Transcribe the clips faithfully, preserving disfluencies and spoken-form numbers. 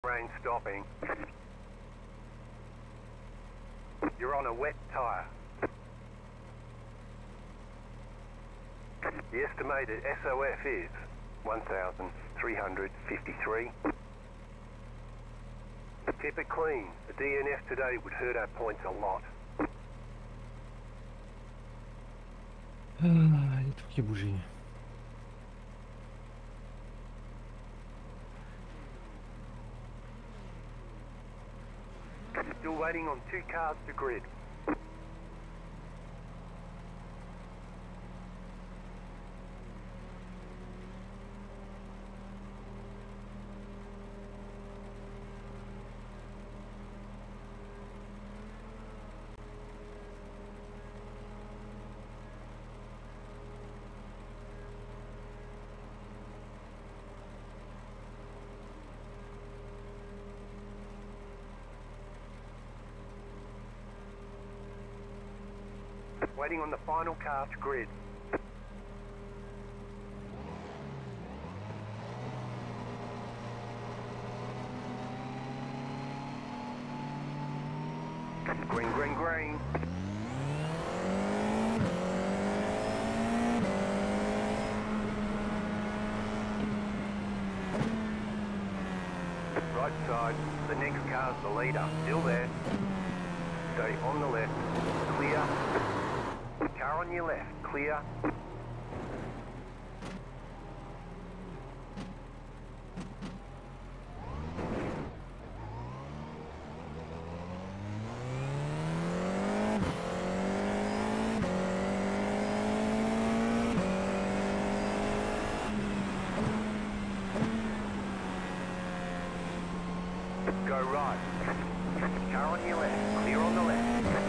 Rain stopping. You're on a wet tyre. The estimated S O F is one thousand three hundred fifty-three. Keep it clean. The D N F today would hurt our points a lot. Ah, il y a tout qui a bougé. Still waiting on two cars to grid. Waiting on the final car to grid. Green, green, green. Right side, the next car's the leader. Still there. Stay on the left. Clear. Car on your left, clear. Go right. Car on your left, clear on the left.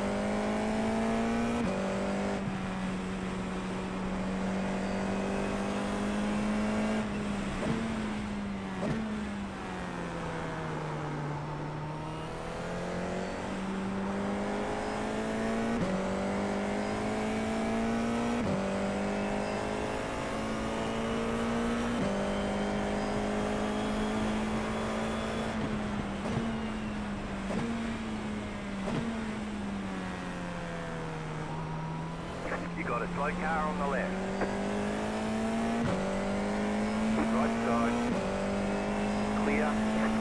You got a slow car on the left. Right side. Clear.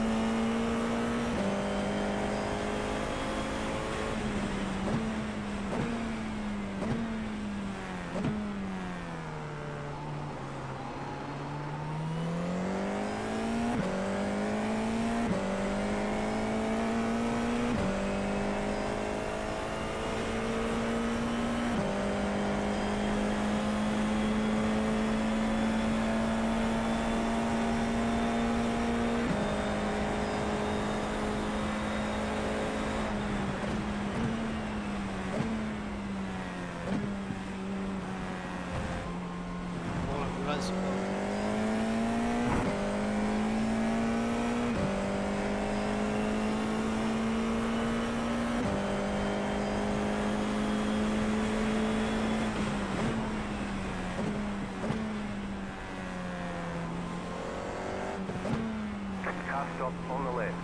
Car stop on the left.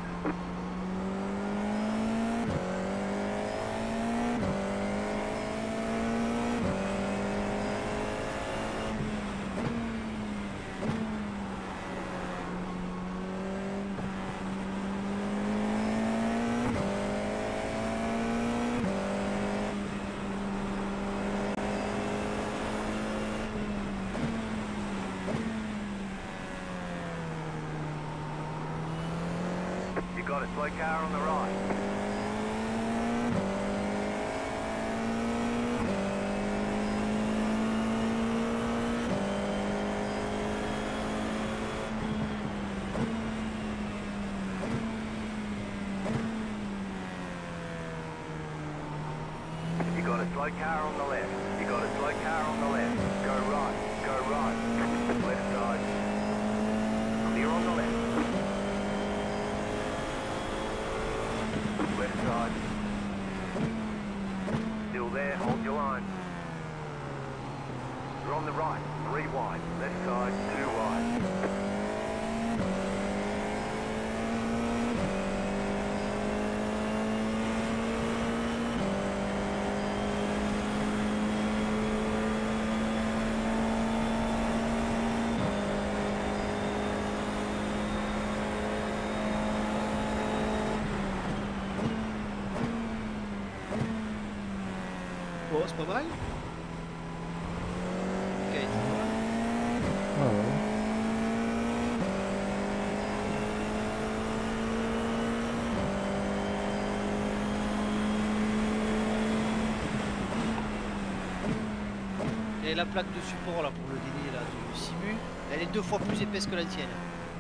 You got a slow car on the right. You got a slow car on the left. You got a slow car on the left. Go right. Go right. Left side. Clear on the left. Left side. Still there, hold your line. You're on the right, three wide. Left side, two wide. Bon, c'est pas mal. Ok, tu vois. Ah ouais. Et la plaque de support là pour le délai là du Simu, elle est deux fois plus épaisse que la tienne.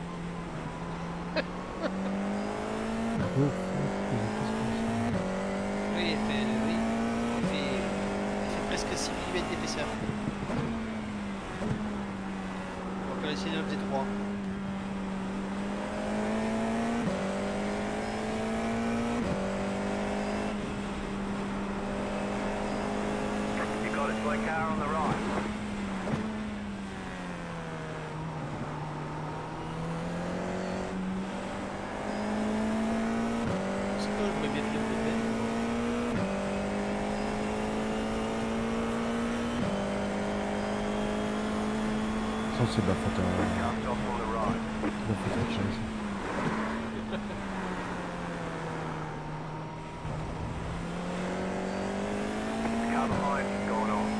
Deux fois plus épais que ça. Oui, elle fait, oui, elle fait, elle fait presque six millimètres d'épaisseur. Donc la tienne elle faisait trois. You got a slow car on the right. C'est quoi, j'aurais bien fait le bébé. Ça, c'est de la faute à... Car stop on the right. de la faute à Chase. The car behind you's gone off.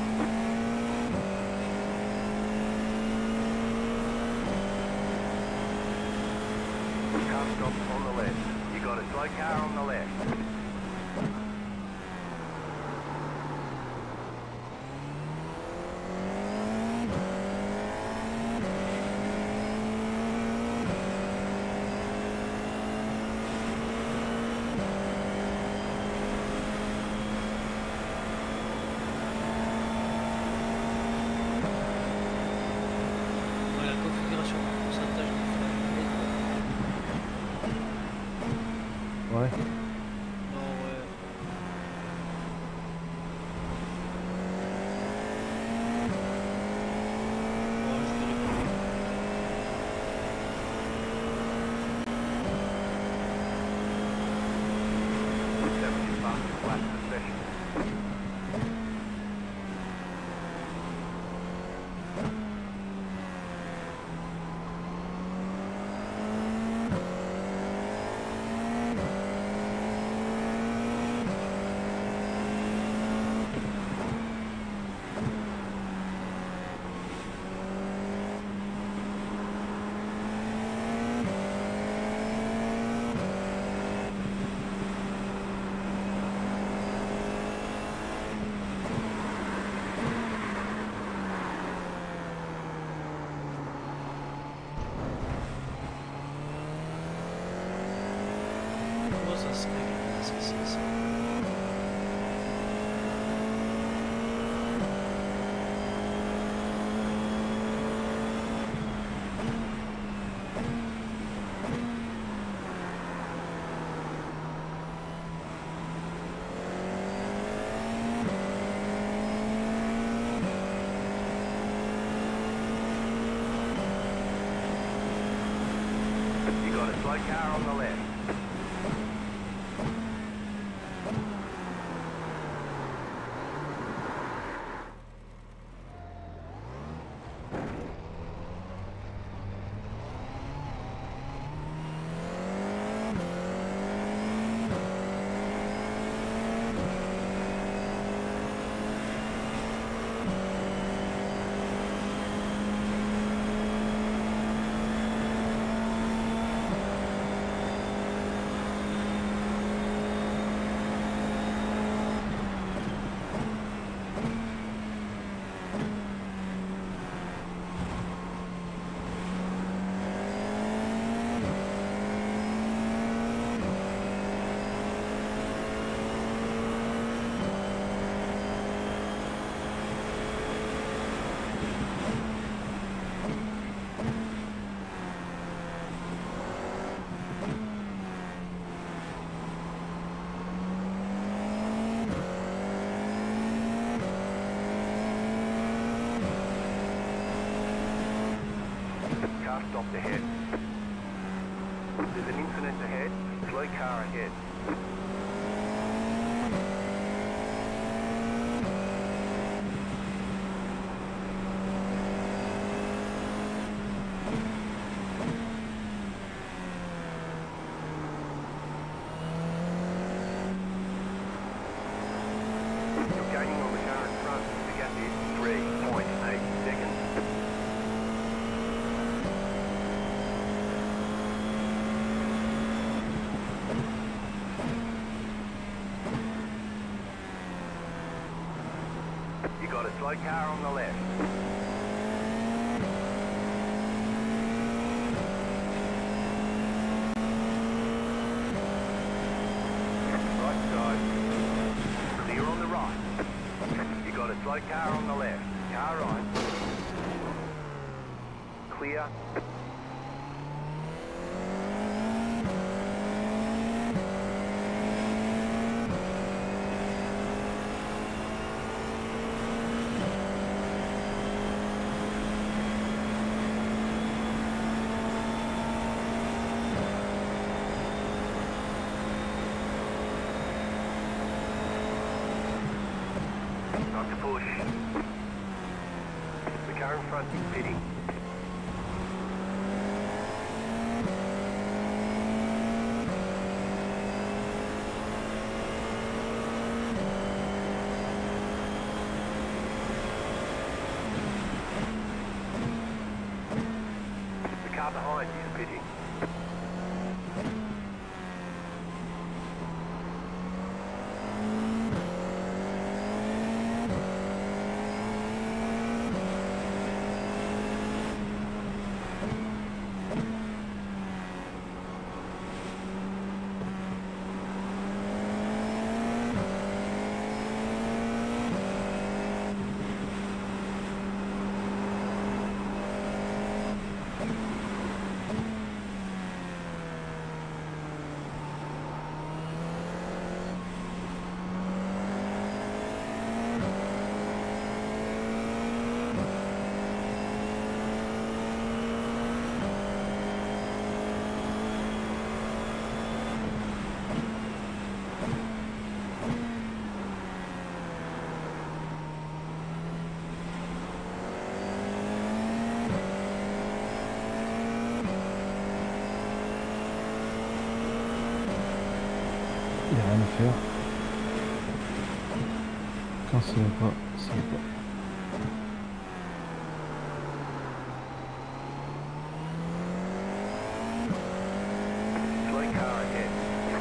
Car stop on the left. You got a slow car on the left. Ouais, la configuration du pourcentage de frein. Ouais. Non, ouais. Bon, je vais le prendre. seventy bucks flat suspension. Comment ça se règle? Ça, ça, ça. You got a slow car on the left. Car stopped ahead. There's an incident ahead. Slow car ahead. You're gaining on the car got a slow car on the left. Right side. Clear on the right. You got a slow car on the left. Car right. Clear. Not to push. The car in front is pitting. The car behind is pitting. Il n'y a rien à faire. Quand ça va pas, ça va pas. Slow car ahead.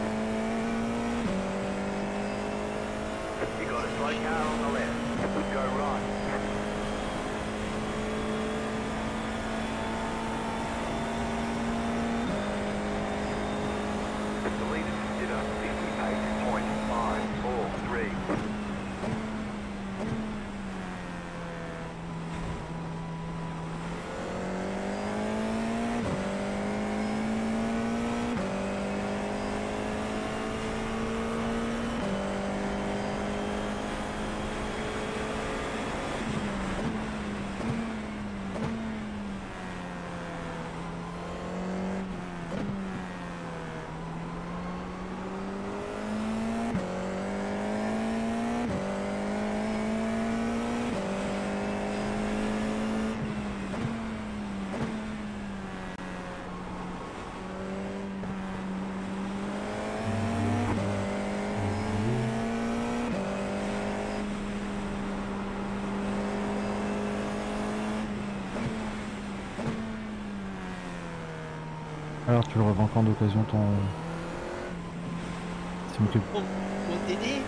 You got a slow car on the left. Go right. The leader consider fifty-eight point five four three. Alors tu le revends quand d'occasion ton... Simcube. Mon, mon Dédé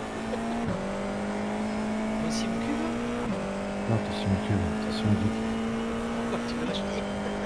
Mon Simcube Non, ton Simcube, ton Simgeek. Pourquoi tu veux l'acheter?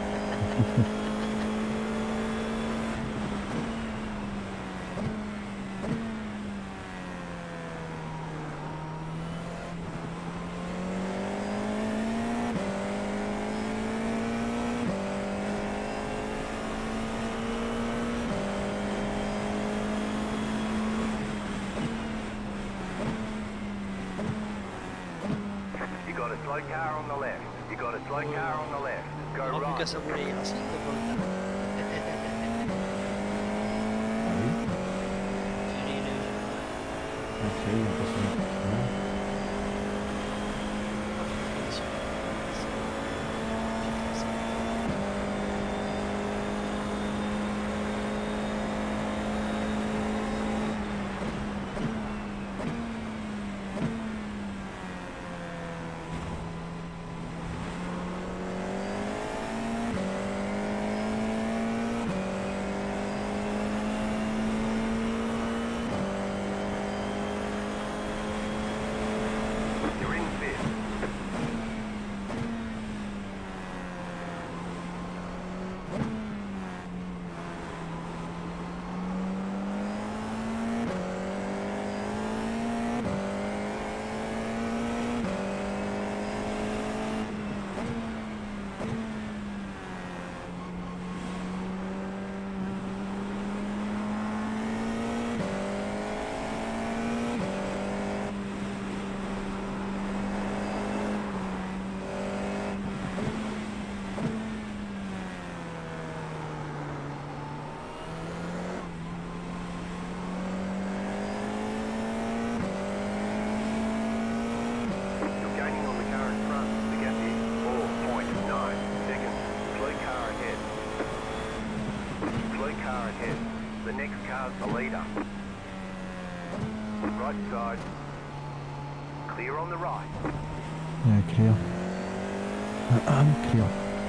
You got a slow car on the left. You got a slow car on the left. Go Non, plus qu'à right. s'abonner, hein, c'est pas bon. Ah oui. Thierry, le- Ok, il y a pas son équipement. next car's the leader. Right side. Clear on the right. Yeah, clear. Uh, I'm clear.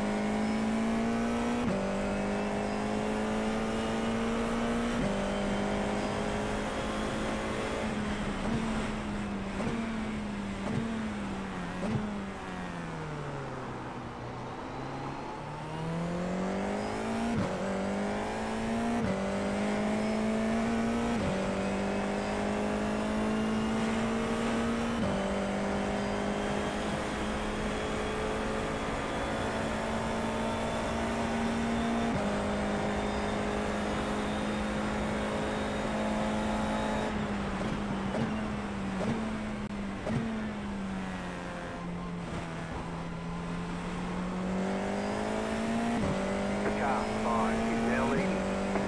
Car five is now leading.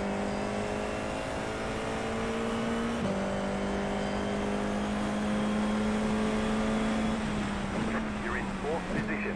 You're in fourth position.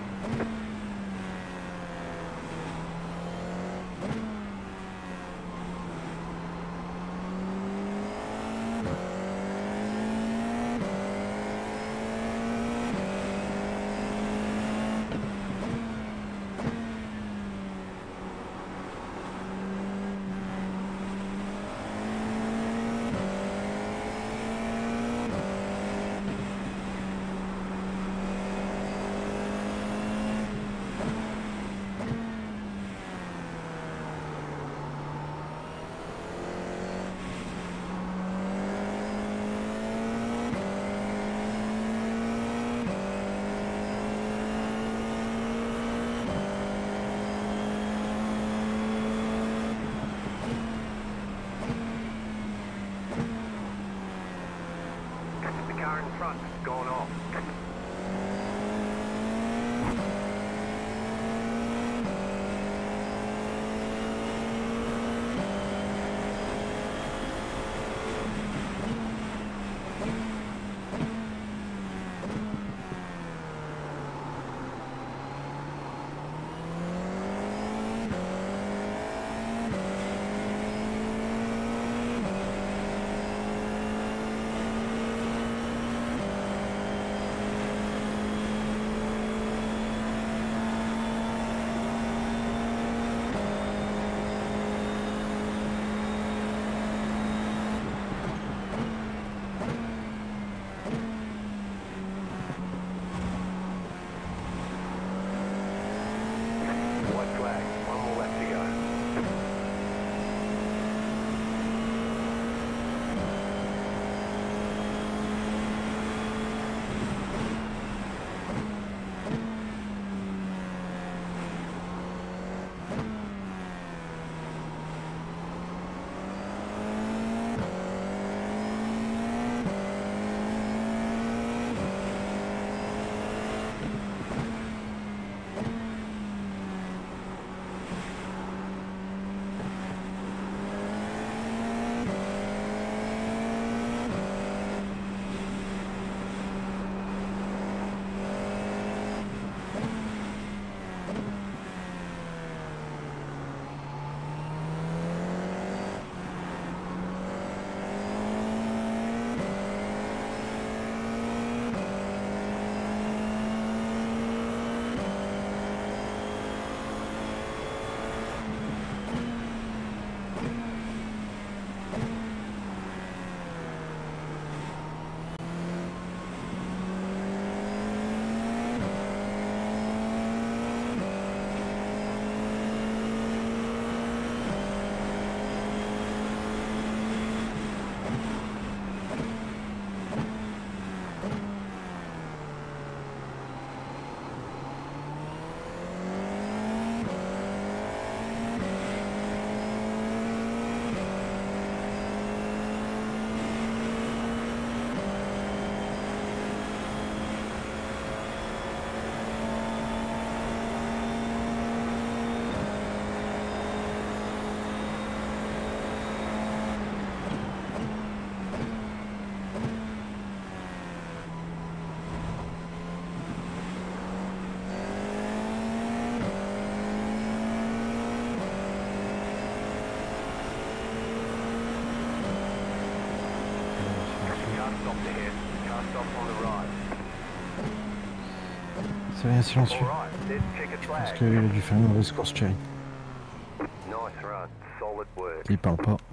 The car in front has gone off. Car stop on the right. C'est rien silencieux. Alright, there's checkered Parce flag. qu'il a dû faire une mauvaise course, Cherry. Nice run. Solid work. Il parle pas.